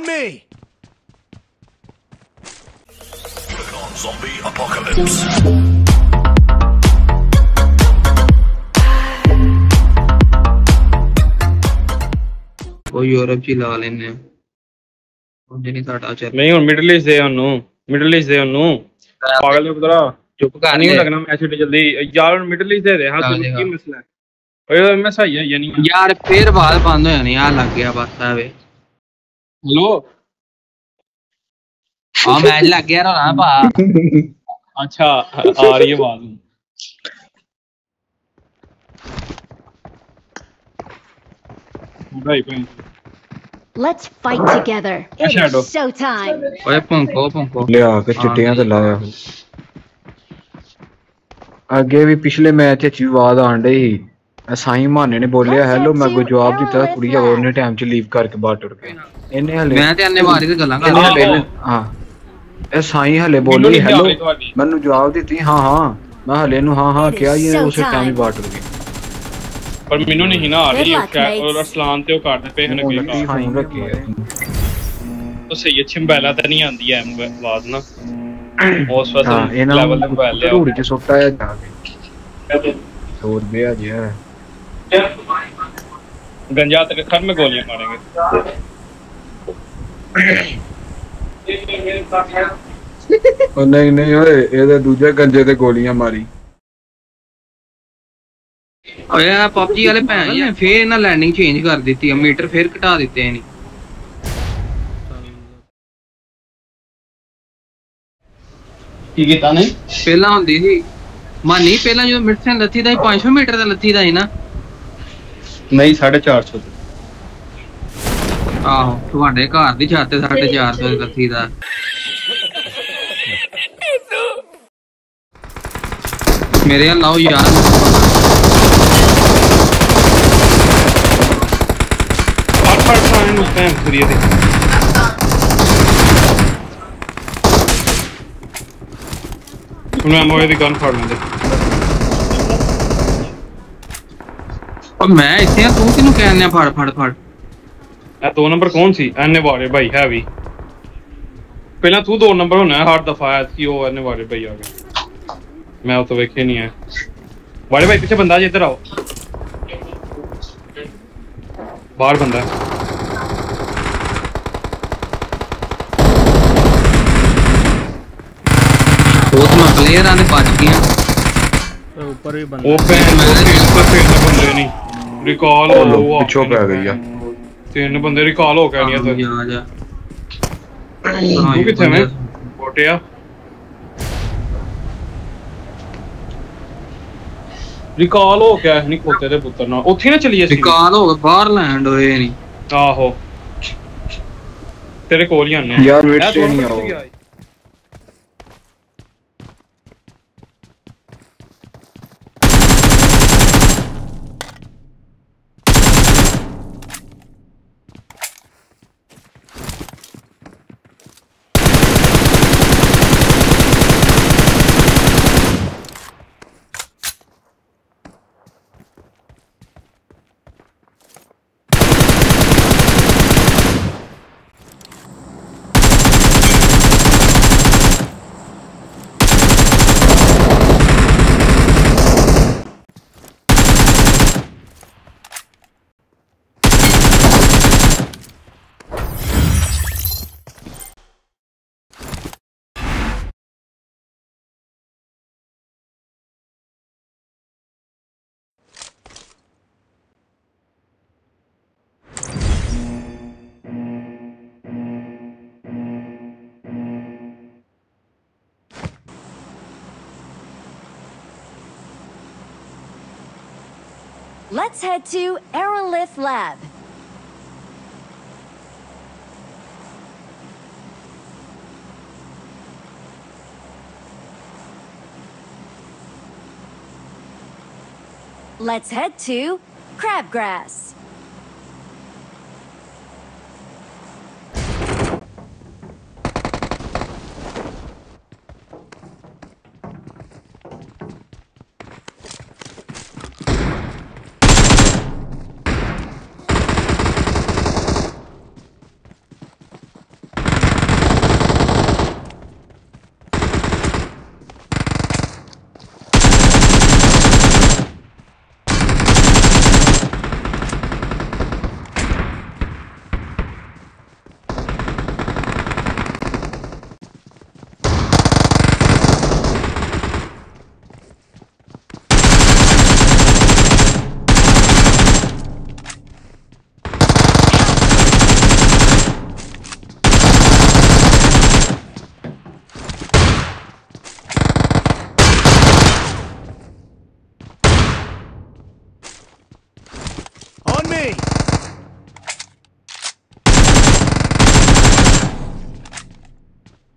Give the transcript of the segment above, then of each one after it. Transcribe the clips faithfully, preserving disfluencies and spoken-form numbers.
me. Zombie apocalypse. वो Europe ची ला लेने नहीं साटा चल नहीं हुन मिडिल ईस्ट दे ओनू मिडिल ईस्ट दे ओनू पागल है पुत्रा चुप कर नहीं लगना मैच जल्दी यार मिडिल ईस्ट दे दे हां तू की मसला है ओए मैं सही है ये नहीं यार फिर बात बंद हो जानी यार लग गया बस आवे हेलो हां मैच लग गया ना भा अच्छा आ रही है बात भाई भाई Let's fight together. It is showtime. ओए पंको पंको ले आके चिट्टियां ते लाया ਅੱਗੇ ਵੀ ਪਿਛਲੇ ਮੈਚ ਵਿੱਚ ਵਿਵਾਦ ਆਣ ਡਈ ਸੀ ਸਾਈਂ ਮਾਨੇ ਨੇ ਬੋਲਿਆ ਹੈਲੋ ਮੈਂ ਕੋਈ ਜਵਾਬ ਦਿੱਤਾ ਕੁੜੀ ਉਹਨੇ ਟਾਈਮ 'ਚ ਲੀਵ ਕਰਕੇ ਬਾਹਰ ਟੁਰ ਗਿਆ ਇਹਨੇ ਹਲੇ ਮੈਂ ਤੇ ਅੰਨੇ ਮਾਰੀ ਤੇ ਗੱਲਾਂ ਕਰਦਾ ਹਾਂ ਇਹ ਸਾਈਂ ਹਲੇ ਬੋਲੀ ਹੈਲੋ ਮੈਨੂੰ ਜਵਾਬ ਦਿੱਤੀ ਹਾਂ ਹਾਂ ਮੈਂ ਹਲੇ ਨੂੰ ਹਾਂ ਹਾਂ ਕਿਹਾ ਇਹ ਉਸੇ ਟਾਈਮ ਹੀ ਬਾਹਰ ਟੁਰ ਗਿਆ पर मेनू नहीं ना आ रही और अरसलान ते ओ काटदे पे हने कोई ਫੋਨ ਰੱਖਿਆ तो सही अच्छी मोबाइल तो नहीं आंदी है आवाज ना उस वक्त लेवल पे मोबाइल ले ढूंढ के सुट्टा है जा के सौ रुपया जी है गंजा तक खर में गोलियां मारेंगे ओ नहीं नहीं ओए ਇਹਦੇ ਦੂਜੇ ਗੰਜੇ ਤੇ ਗੋਲੀਆਂ ਮਾਰੀ ओए पबजी वाले भैन जी फिर ना लैंडिंग चेंज कर दी मीटर फिर घटा दिते हैं की कीता नहीं पहला हुंदी सी मानी पहला जो मिर्चन लथी दा पाँच सौ मीटर दा लथी दा ही ना नहीं साढ़े चार सौ आहो ਤੁਹਾਡੇ ਘਰ ਦੀ ਛੱਤ ਤੇ साढ़े चार सौ लथी दा मेरे लाओ यार मैं मोए दी गन फाड़ लेंदे और मैं इथे तू किनु कहने फड़ फड़ फड़ ए दो नंबर कौन सी एने वारे भाई हैवी पहला तू दो नंबर होना है हर दफा है कि वो एने वारे भाई आ गए मैं तो देखे नहीं है वारे भाई पीछे बंदा है इधर आओ बाहर बंदा है वो तो मैं प्लेयर आने बच गया ऊपर भी बंदा ओ पे ऊपर पे बंदे नहीं रिकॉल हो पिछो पे गई है तीन बंदे रिकॉल हो गए नहीं तो आ जा तू किथे में बोटिया रिकॉल हो गया नहीं खोते दे पुੱਤਰ ना ਉੱਥੇ ਨਾ ਚਲੀਏ ਸੀ ਰਿਕਾਲ ਹੋ ਗਿਆ ਬਾਹਰ ਲੈਂਡ ਹੋਏ ਨਹੀਂ ਆਹੋ ਤੇਰੇ ਕੋਲ ਹੀ ਆਨੇ ਯਾਰ ਵੇਟ ਤੇ ਨਹੀਂ ਆਓ Let's head to Aerolith Lab. Let's head to Crabgrass.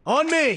On me!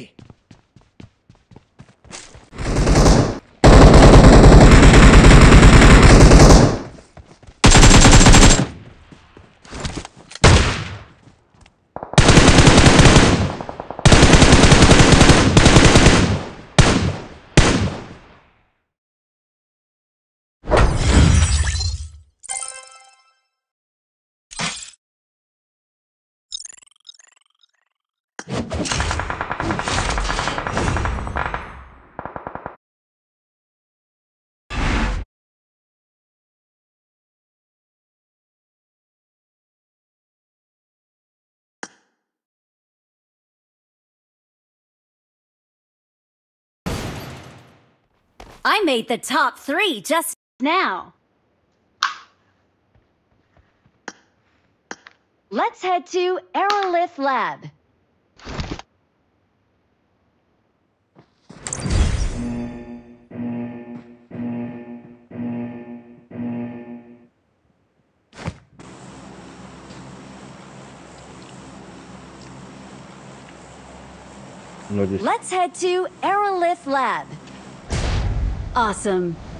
I made the top three just now. Let's head to Aerolith Lab. Let's head to Aerolith Lab. Awesome.